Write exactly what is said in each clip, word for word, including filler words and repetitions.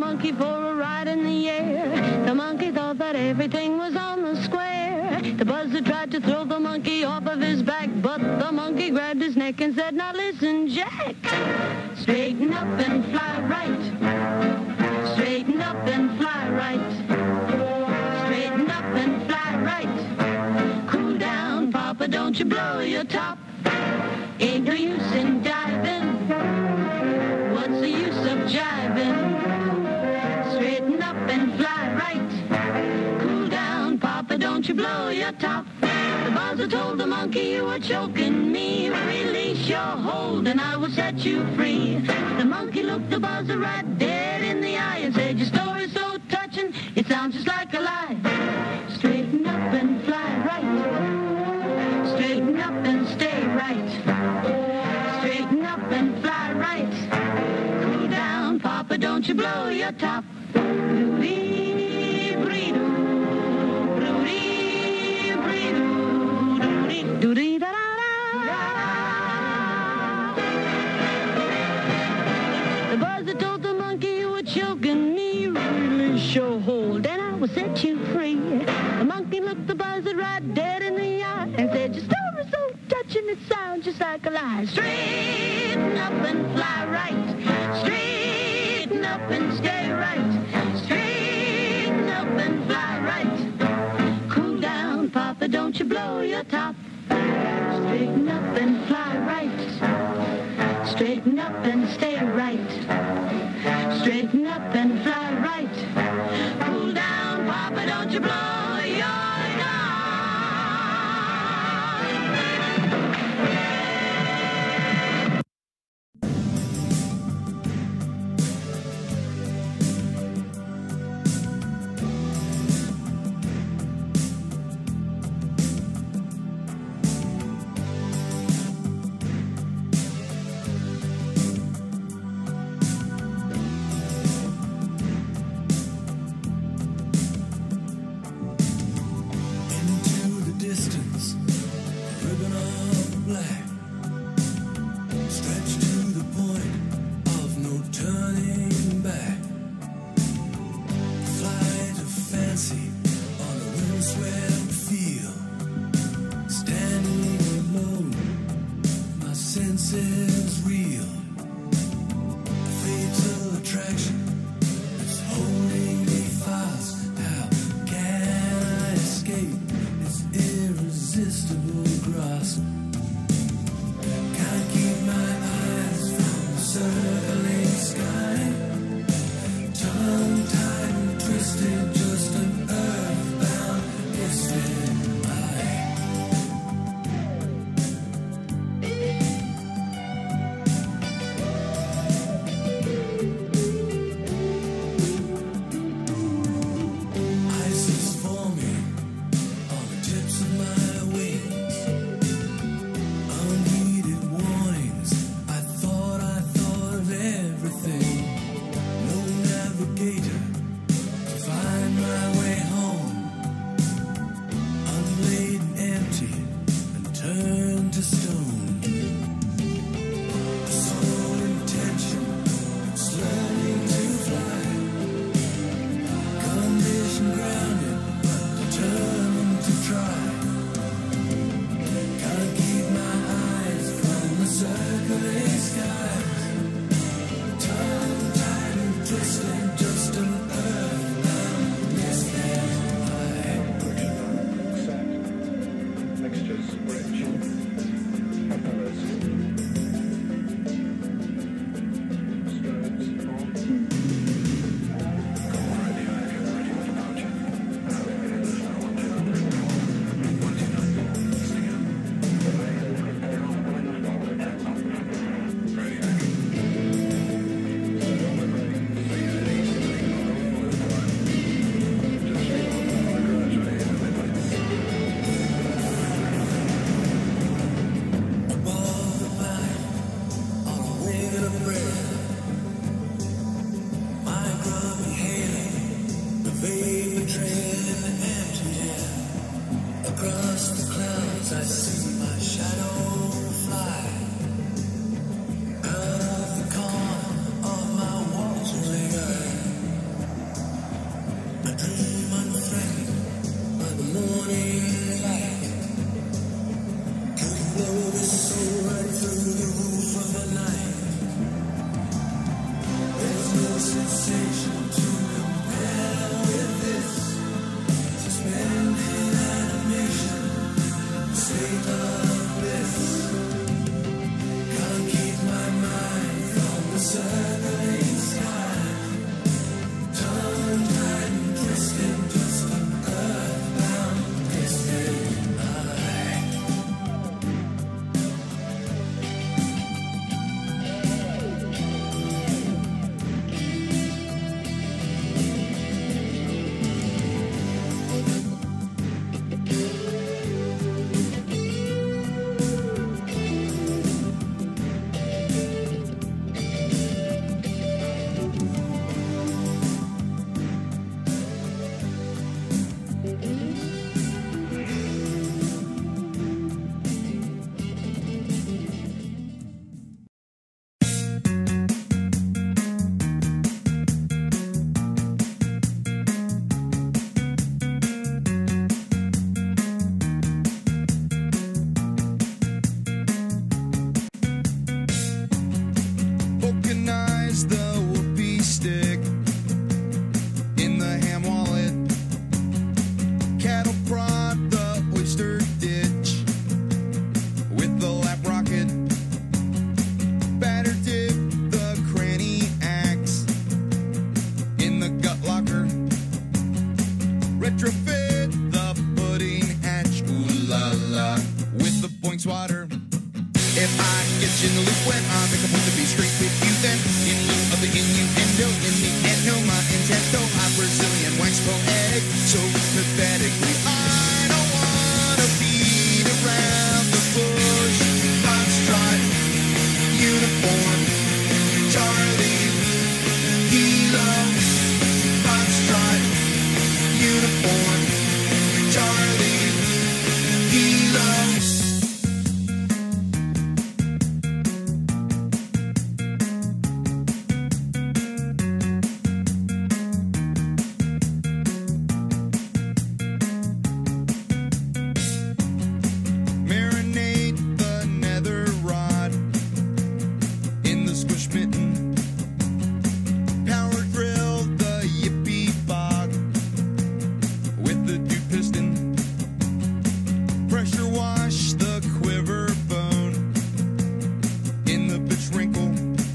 monkey for a ride in the air. The monkey thought that everything was on the square. The buzzer tried to throw the monkey off of his back, but the monkey grabbed his neck and said, now listen, Jack, straighten up and fly right. Straighten up and fly right. Straighten up and fly right. Cool down, Papa, don't you blow your top. Ain't no use in diving. What's the use of jiving? Straighten up and fly right. Cool down, Papa, don't you blow your top. The buzzer told the monkey, you are choking me. Release your hold and I will set you free. The monkey looked the buzzer right dead in the eye and said, your story's so touching, it sounds just like a lie. Straighten up and fly right. Straighten up and stay right. Straighten up and fly right. Cool down, Papa, don't you blow your top. The buzzer told the monkey, you were choking me. Release your hold and I will set you free. The monkey looked the buzzer right dead in the eye and said, your story's so touching, it sounds just like a lie. Straighten up and fly right. Straighten up and stay right. Straighten up and fly right. Cool down, Papa, don't you blow your top. Straighten up and fly right. Straighten up and stay right. Straighten up and fly right. Cool down, Papa, don't you blow your top. make a point to be straight with you then. In lieu of the innuendo, in the end, no, my intento, I'm Brazilian, wax poetic, so pathetically. I don't wanna beat around the bush. Foxtrot, uniform, Charlie, Kilo. Foxtrot, uniform, Charlie, Kilo. Marinate the nether rod in the squish mitten. Power drill the yippee bog with the dude piston. Pressure wash the quiver bone in the bitch wrinkle.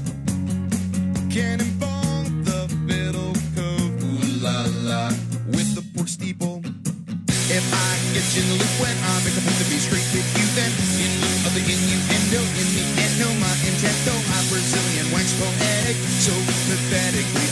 Cannonball the fiddle cove, ooh la la, with the pork steeple. If I get you in the loop when I make a point to be straight with you then. In lieu of the innuendo, in the end, no, my intento, I'm Brazilian, wax poetic, so pathetic.